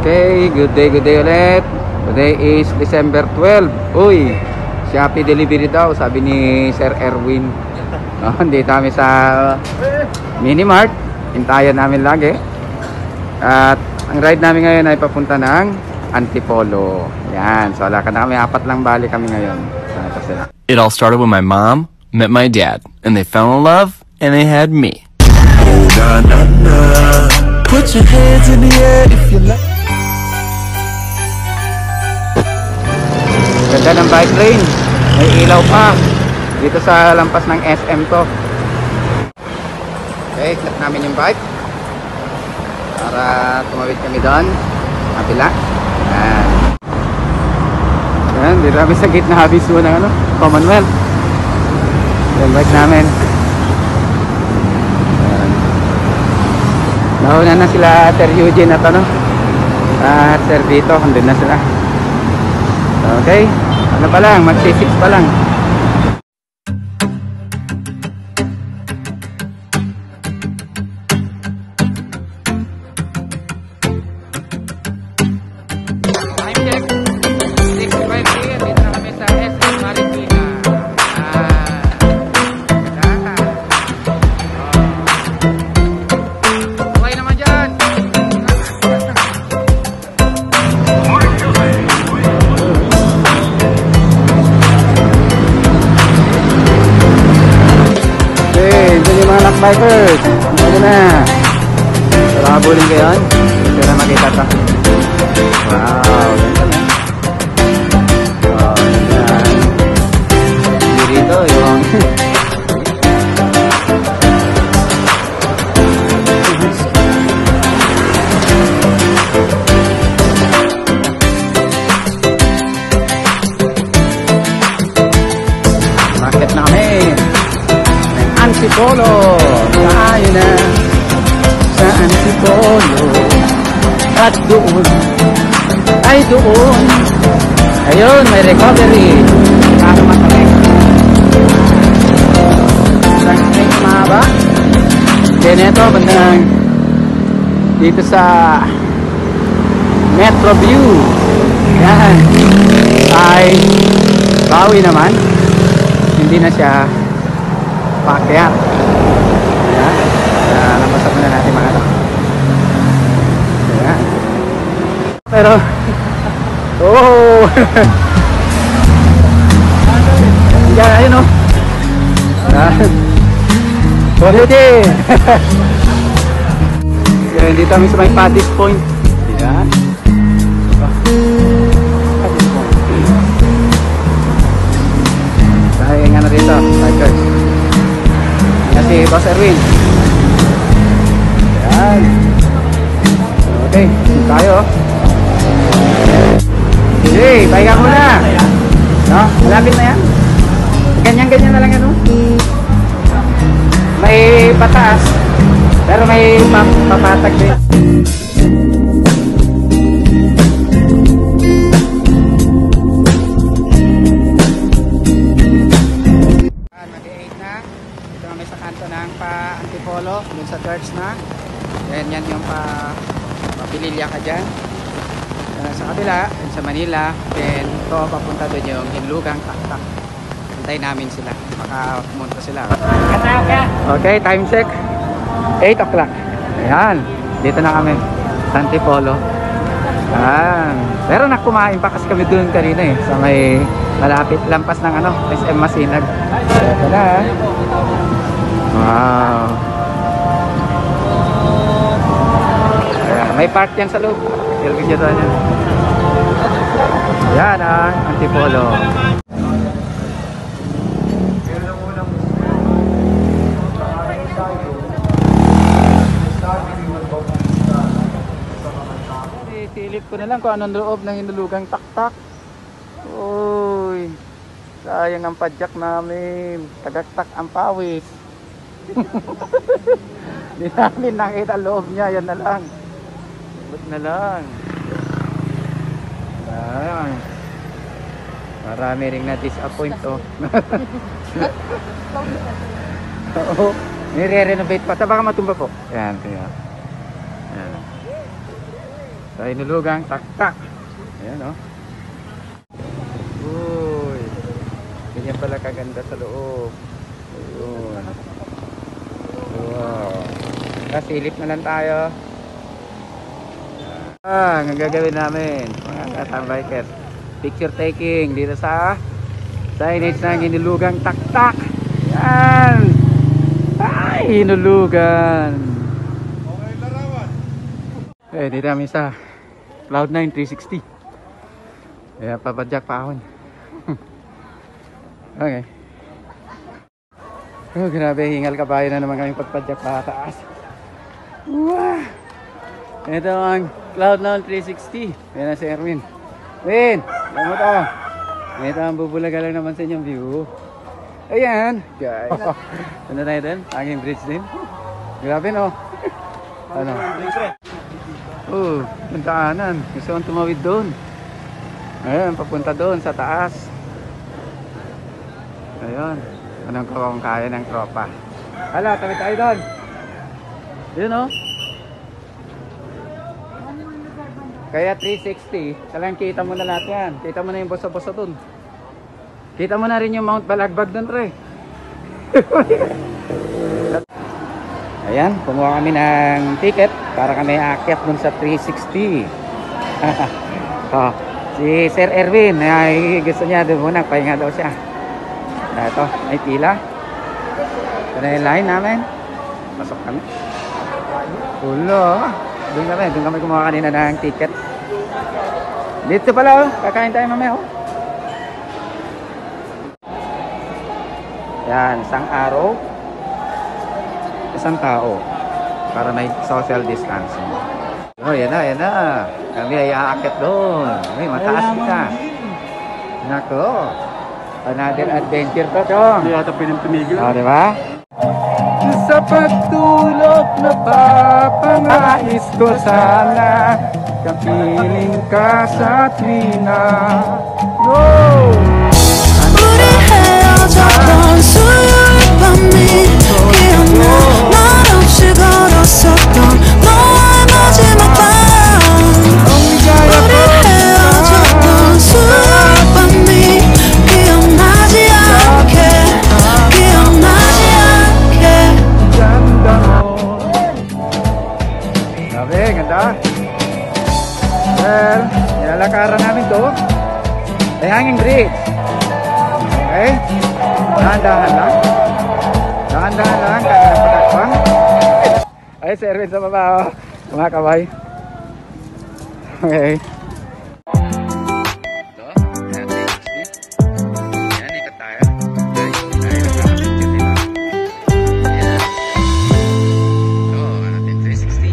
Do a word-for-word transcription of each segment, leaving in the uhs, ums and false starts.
Okay, good day, good day ulit. Today is December twelfth. Uy, Shopee delivery daw, sabi ni Sir Erwin. Oh, hindi kami sa Minimart. Hintayan namin lagi. At ang ride namin ngayon ay papunta ng Antipolo. Yan, so wala ka na kami. Apat lang bali kami ngayon. It all started when my mom met my dad, and they fell in love, and they had me. Oh, na, na, na. Put your hands in the air if you like. Ganda ng bike lane. May ilaw pa. Dito sa lampas ng S M to. Okay, cut namin yung bike para tumawid kami doon kabila. Yan. Yan, dito kami sa gitna habis mo ng ano, Commonwealth. Yung bike namin. Yan. Nauna na sila Sir Eugene at ano at Sir Vito, andun na sila. Okay, ano pa lang, mag six pa lang. Bikers, ano na? Sarabulin ko yun. Para makita pa. Wow, ganda na. Wow, ganda. Hindi rito yung market na kami. Antipolo. Tayo na sa Antipolo. At doon ay doon. Ayun, may recovery. Para matalik. Isang string mahaba. Then ito, bandang dito sa Metro View. Yan. Ay bawi naman. Hindi na siya paakyat. Ayan. Uh, Namasap na natin mga ito. Ayan. Pero oh Ayan, ayun o. Quality. Ayan, dito kami sa may Paddy's Point. Ayan. Paddy's Point. Dahil nga na rito, bikers. Yan si Boss Erwin. Ayan. Okay, tayo. Sige, pahinga muna. No, malapit na yan. Ganyan-ganyan na lang yan, no? May pataas, pero may papatag din. Antipolo, dun sa church na. Then yan yung pa papililya ka dyan. Uh, sa kabila, sa Manila. Then ito papunta dun yung Hinlugang Taktak. Hintayin namin sila. Baka pumunta sila. Okay, time check. eight o'clock. Ayan. Dito na kami. Sa Antipolo. Ayan. Pero nakumain pa kasi kami dun kanina eh. Sa may malapit lampas ng ano, S M Masinag. Ito na. Wow. Ayan, may park yan sa loob. Ilagay siya doon yan. Ayan ang Antipolo. Silip ko na lang kung anong loob ng Hinulugang Taktak. Uy, sayang ang padyak namin. Tagaktak ang pawis. Hindi namin nakita loob niya. Yan na lang. But na lang. Ayan. Marami ring na-disappoint oh. Oo. Nire-renovate pa. Baka matumba po. Ayan. Ayan. Sa Hinulugang Taktak. Ayan o. Uy. Ganyan pala kaganda sa loob. Ayun. Wow. Kasilip na lang tayo. Ah, ang gagawin namin mga katambikers, picture taking dito sa signage ng Hinulugang Taktak. Yan. Ay, Hinulugan. Eh, dito kami sa Cloud nine three sixty. Ayan, papadyak pa ako. Okay. Oh, grabe, hingal kabayo na naman kami pagpadyak pa taas. Wow. Ito ang Cloud nine three sixty. Ayan na si Erwin. Erwin, alam mo to. Ito ang bubulaga lang naman sa inyong view. Ayan, guys. Ano tayo din? Aking bridge din. Grabe no. Ano? Oh, yung daanan. Gusto kong tumawid doon. Ayan, papunta doon sa taas. Ayan. Anong kung kaya ng tropa. Hala, tawid tayo doon. Yun o. Kaya three sixty, talagang kita mo na lahat yan. Kita mo na yung boso-boso dun. Kita mo na rin yung Mount Balagbag dun, pre. Ayan, kumuha kami ng ticket para kami aakyat dun sa three sixty. Oh, si Sir Erwin, ay gusto niya doon muna, pahinga daw siya. Ito, may pila. Ito na yung line namin. Pasok kami. Ulo. Doon kami, doon kami kumuha kanina ng ticket. Dito pala, oh. Kakain tayo mamaya, oh. Yan, isang araw. Isang tao. Para may social distancing. Oh, yan na, yan na. Kami ay aakyat doon. May mataas kita. Nako. Another adventure to, chong. Hindi yata pinipinigil. Oh, di ba? Sa pagtulog na papangais ko sana kapiling ka sa tuwina. No! 우리 헤어졌던 수요일 밤이 기억나 말 없이 걸었었던 너와의 마지막 밤 우리 헤어졌던 수요일 밤이 기억나지 않게 기억나지 않게 Ganda mo. Grabe, ganda. Well, nilalakaran namin to. May hanging bridge. Okay? Dahan-dahan lang. Dahan-dahan lang. Kaya ng patakpang. Ay, si Erwin sa baba. Oh. Mga kabay. Okay. Ito. Ayan, three sixty. Ayan, ikot tayo. Guys, tayo nagpapicture dito. Ayan. Ito, ano natin, three sixty.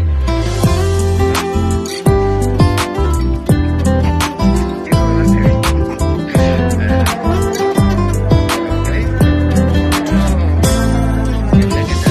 Dito na si Erwin. Ayan. Okay. Ganda, ganda.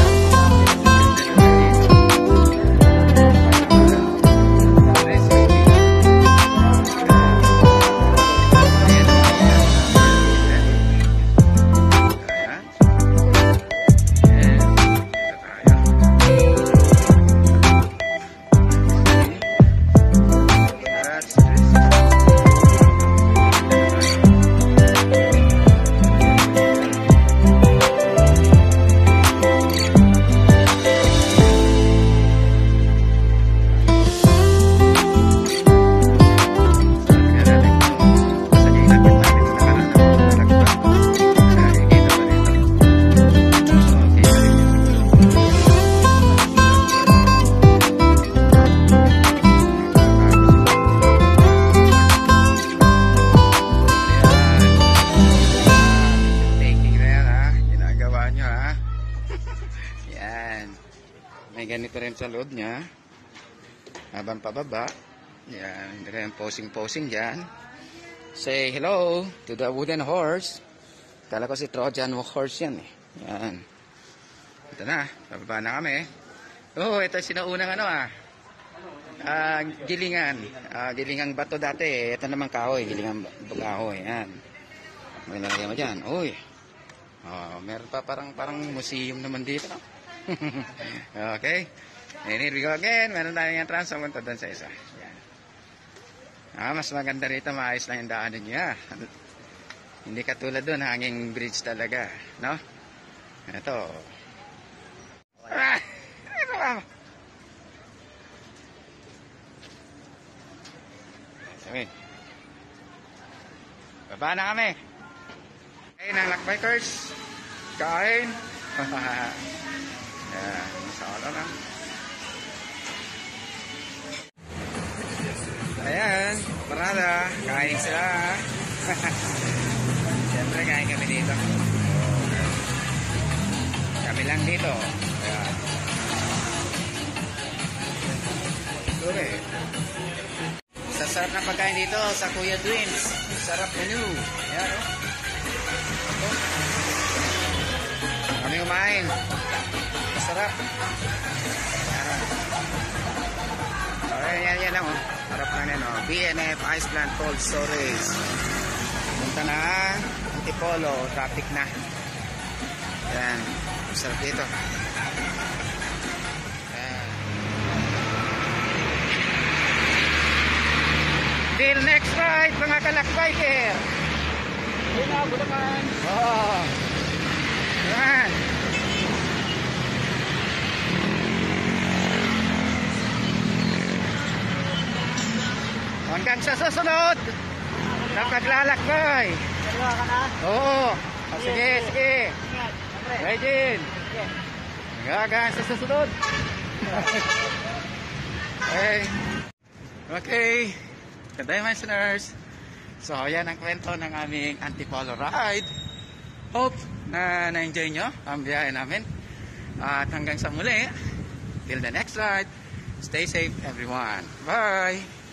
Ganito rin sa loob niya habang pababa. Yan, ito yung posing-posing dyan. Say hello to the wooden horse. Kala ko si Trojan horse yan eh. Yan. Ito na, pababa na kami. Oh, ito sinaunang ano ah uh, gilingan uh, gilingang bato dati eh. Ito naman kahoy, gilingang kahoy. Yan, may nalagay mo dyan. Uy, oh, meron pa parang parang museum naman dito, no? Okay. And here we go again. Meron tayong entrance. Pumunta doon sa isa. Yan. Ah, mas maganda rito, maayos lang yung daanan niya. Hindi katulad doon, hanging bridge talaga, no? Ito. Ah! Ito ba? Sabihin. Baba na kami. Kain ng lakbikers. Kain. Yan, masala na. Ayan, parada. Kain sila. Siyempre, kain kami dito. Kami lang dito. Ayan. Sure. Sasarap na pagkain dito sa Kuya Dwins. Sarap menu. Ayan, o. Oh. Kami kumain. Masarap. Ayan. Okay, yan, yan lang, o. Harap lang yan, o. B N F Iceland Cold Storage. Punta na Antipolo. Traffic na. Ayan. Masarap dito. Ayan. Till next ride, mga kalakbiker. Yun na, Bulacan. Oo. Ayan. Hanggang sa susunod na paglalakbay. Dalawa ka na? Oo. Oh, sige, sige. Ingat. Siyempre. Regine. Sige. Hanggang sa susunod. Okay. Okay. Good day, my listeners. So, yan ang kwento ng aming Antipolo ride. Hope na na-enjoy nyo ang biyahe namin. At hanggang sa muli, till the next ride, stay safe everyone. Bye!